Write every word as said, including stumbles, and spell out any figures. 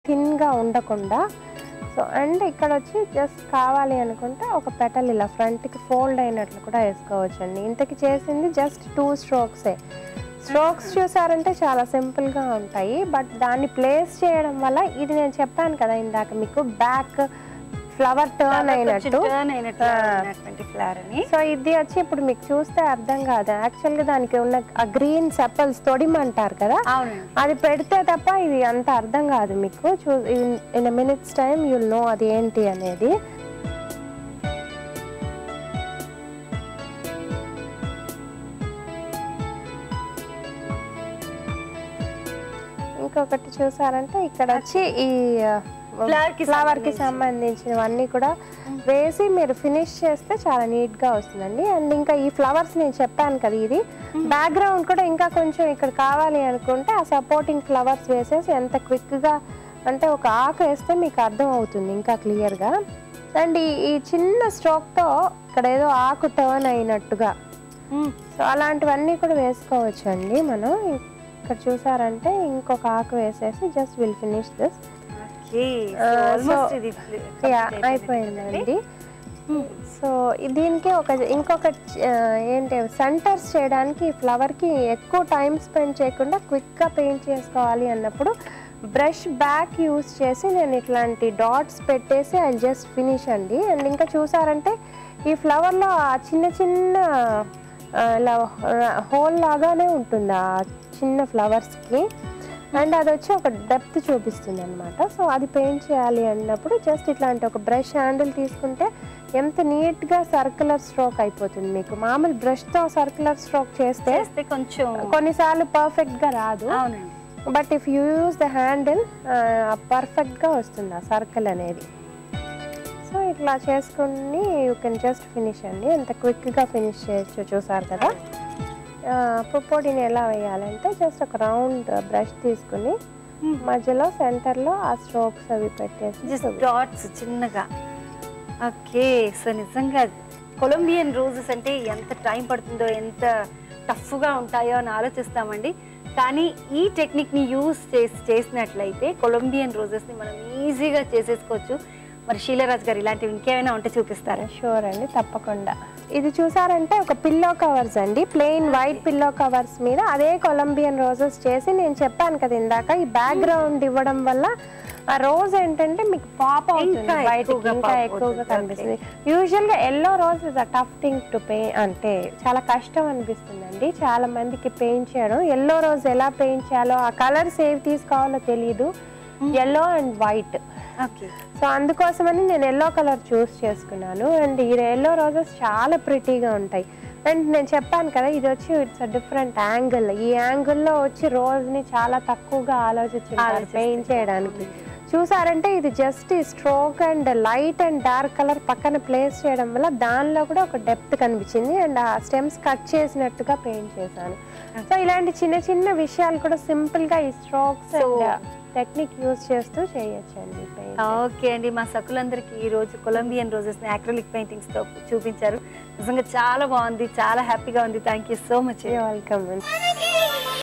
థిన్‌గా ఉండకుండా so and ఇక్కడ వచ్చి జస్ట్ కావాలి అనుకుంటే ఒక పెటల్ ఇలా ఫ్రంట్‌కి ఫోల్డ్ అయినట్లు కూడా వేసుకోవచ్చండి. ఇంతకి చేసింది జస్ట్ టూ స్ట్రోక్సే. స్ట్రోక్స్ చూసారంటే చాలా సింపుల్‌గా ఉంటాయి. బట్ దాన్ని ప్లేస్ చేయడం వల్ల ఇది నేను చెప్పాను కదా ఇందాక మీకు బ్యాక్ ఫ్లవర్ టర్న్ అయినట్టు ఫ్లవర్ అని. సో ఇది వచ్చి ఇప్పుడు మీకు చూస్తే అర్థం కాదు. యాక్చువల్గా దానికి ఉన్న ఆ గ్రీన్ సెపల్స్ తొడిమంటారు కదా, అది పెడితే తప్ప ఇది అంత అర్థం కాదు మీకు. చూ in a minutes time you'll know అది ఏంటి అనేది. ఇంకొకటి చూసారంటే ఇక్కడ వచ్చి ఈ ఫ్లవర్ కి సంబంధించినవన్నీ కూడా వేసి మీరు ఫినిష్ చేస్తే చాలా నీట్ గా వస్తుందండి. అండ్ ఇంకా ఈ ఫ్లవర్స్ నేను చెప్పాను కదా, ఇది బ్యాక్గ్రౌండ్ కూడా ఇంకా కొంచెం ఇక్కడ కావాలి అనుకుంటే ఆ సపోర్టింగ్ ఫ్లవర్స్ వేసేసి ఎంత క్విక్ గా అంటే ఒక ఆకు వేస్తే మీకు అర్థం అవుతుంది ఇంకా క్లియర్ గా. అండ్ ఈ ఈ చిన్న స్ట్రోక్ తో ఇక్కడ ఏదో ఆకు టర్న్ అయినట్టుగా సో అలాంటివన్నీ కూడా వేసుకోవచ్చు అండి మనం. ఇక్కడ చూసారంటే ఇంకొక ఆకు వేసేసి జస్ట్ విల్ ఫినిష్ దిస్. అయిపోయిందండి. సో దీనికి ఒక ఇంకొక ఏంటి సెంటర్స్ చేయడానికి ఫ్లవర్కి ఎక్కువ టైం స్పెండ్ చేయకుండా క్విక్గా పెయింట్ చేసుకోవాలి అన్నప్పుడు బ్రష్ బ్యాక్ యూస్ చేసి నేను ఇట్లాంటి డాట్స్ పెట్టేసి ఐ జస్ట్ ఫినిష్ అండి. అండ్ ఇంకా చూసారంటే ఈ ఫ్లవర్లో ఆ చిన్న చిన్న ఇలా హోల్ లాగానే ఉంటుంది ఆ చిన్న ఫ్లవర్స్కి. అండ్ అది వచ్చి ఒక డెప్త్ చూపిస్తుంది అనమాట. సో అది పెయింట్ చేయాలి అన్నప్పుడు జస్ట్ ఇట్లాంటి ఒక బ్రష్ హ్యాండిల్ తీసుకుంటే ఎంత నీట్గా సర్క్యులర్ స్ట్రోక్ అయిపోతుంది మీకు. మామూలు బ్రష్తో సర్క్యులర్ స్ట్రోక్ చేస్తే కొంచెం కొన్నిసార్లు పర్ఫెక్ట్గా రాదు. But if you use the handle పర్ఫెక్ట్గా వస్తుంది ఆ సర్కిల్ అనేది. సో ఇట్లా చేసుకుని యూ కెన్ జస్ట్ ఫినిష్ అండి. ఎంత క్విక్గా ఫినిష్ చేయొచ్చు చూసారు కదా. పుప్పొడిని ఎలా వేయాలంటే జస్ట్ ఒక రౌండ్ బ్రష్ తీసుకుని మధ్యలో సెంటర్లో ఆ స్ట్రోక్స్ అవి పెట్టేసి డాట్స్ చిన్నగా. ఓకే, సో నిజంగా కొలంబియన్ రోజెస్ అంటే ఎంత టైం పడుతుందో ఎంత టఫ్గా ఉంటాయో అని ఆలోచిస్తామండి. కానీ ఈ టెక్నిక్ని యూజ్ చేసి చేసినట్లయితే కొలంబియన్ రోజెస్ని మనం ఈజీగా చేసేసుకోవచ్చు. మరి శీలరాజ్ గారు ఇలాంటివి ఇంకేమైనా ఉంటే చూపిస్తారా? షూర్ అండి, తప్పకుండా. ఇది చూసారంటే ఒక పిల్లో కవర్స్ అండి, ప్లెయిన్ వైట్ పిల్లో కవర్స్ మీద అదే కొలంబియన్ రోజెస్ చేసి నేను చెప్పాను కదా ఇందాక, ఈ బ్యాక్గ్రౌండ్ ఇవ్వడం వల్ల ఆ రోజ్ ఏంటంటే మీకు పాప్ అవుతుంది బయటకి, ఇంకా ఎక్కువగా కనిపిస్తుంది. యూజువల్గా yellow rose is a tough thing to paint, అంటే చాలా కష్టం అనిపిస్తుంది అండి చాలా మందికి పెయింట్ చేయడం. ఎల్లో రోజ్ ఎలా పెయింట్ చేయాలో, ఆ కలర్స్ ఏవి తీసుకోవాలో తెలియదు, ఎల్లో అండ్ వైట్. సో అందుకోసమని నేను ఎల్లో కలర్ చూస్ చేసుకున్నాను. అండ్ ఈ ఎల్లో రోజెస్ చాలా ప్రిటీగా ఉంటాయి. అండ్ నేను చెప్పాను కదా ఇది వచ్చి ఇట్స్ అ డిఫరెంట్ యాంగిల్. ఈ యాంగిల్లో వచ్చి రోజ్ని చాలా తక్కువగా ఆలోచించారు పెయింట్ చేయడానికి. చూసారంటే ఇది జస్ట్ ఈ stroke and light and dark colour పక్కన ప్లేస్ చేయడం వల్ల దానిలో కూడా ఒక డెప్త్ కనిపించింది. అండ్ ఆ స్టెమ్స్ కట్ చేసినట్టుగా పెయింట్ చేశాను. సో ఇలాంటి చిన్న చిన్న విషయాలు కూడా సింపుల్గా ఈ స్ట్రోక్స్ అండ్ టెక్నిక్ యూజ్ చేస్తూ చేయొచ్చండి. ఓకే అండి, మా సకులందరికీ ఈ రోజు కొలంబియన్ రోజెస్ని అక్రిలిక్ పెయింటింగ్స్తో చూపించారు. నిజంగా చాలా బాగుంది, చాలా హ్యాపీగా ఉంది. Thank you so much. Welcome.